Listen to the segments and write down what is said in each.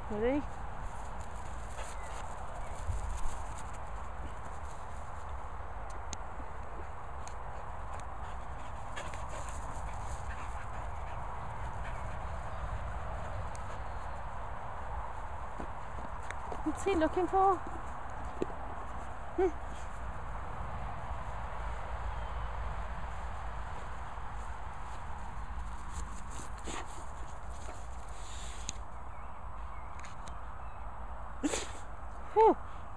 Ready? What's he looking for? Whew.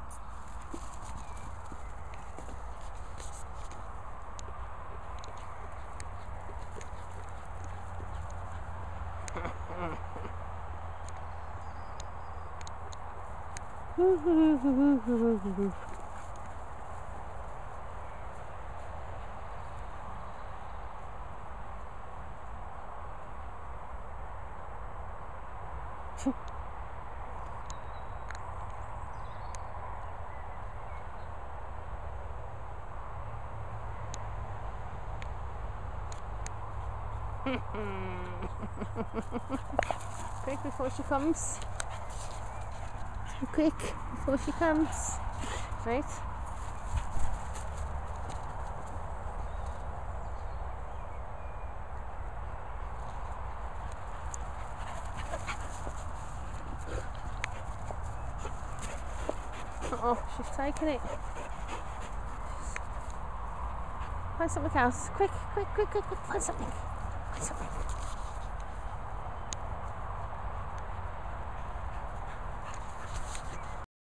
Quick before she comes. Quick before she comes. Right? Oh, she's taking it. Find something else. Quick, quick, quick, quick, quick. Find something. Find something.